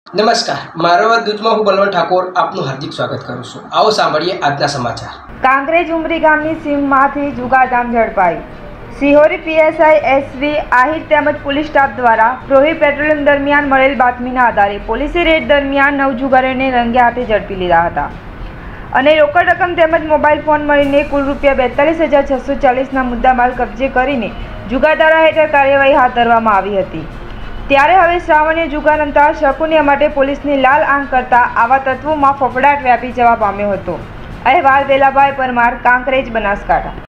નમસ્કાર, મારો વાત દૂધમાં હું બલવંત ઠાકોર આપનું હાર્દિક સ્વાગત કરું છું। આવો સાંભળીએ આજના સમાચાર। કાંકરેજ ઉમરી ગામની સીમમાંથી જુગારધામ ઝડપાઈ। સિહોરી પીએસઆઈ એસવી આહિર તેમજ પોલીસ સ્ટાફ દ્વારા પ્રોહી પેટ્રોલિંગ દરમિયાન મળેલ બાતમીના આધારે પોલીસે રેડ દરમિયાન 9 જુગારીઓને રંગે હાથે ઝડપી લીધા હતા અને રોકડ રકમ તેમજ મોબાઈલ ફોન મળીને કુલ ₹42,640ના મુદ્દામાલ કબજે કરીને જુગારધારા હેઠળ કાર્યવાહી હાથ ધરવામાં આવી હતી। ત્યારે હવે શ્રાવણીય જુગાર રમતા શકુનિયા માટે પોલીસની લાલ આંખ કરતા આવા તત્વોમાં ફફડાટ વ્યાપી જવા પામ્યો હતો। અહેવાલ વેલાભાઈ પરમાર, કાંકરેજ, બનાસકાંઠા।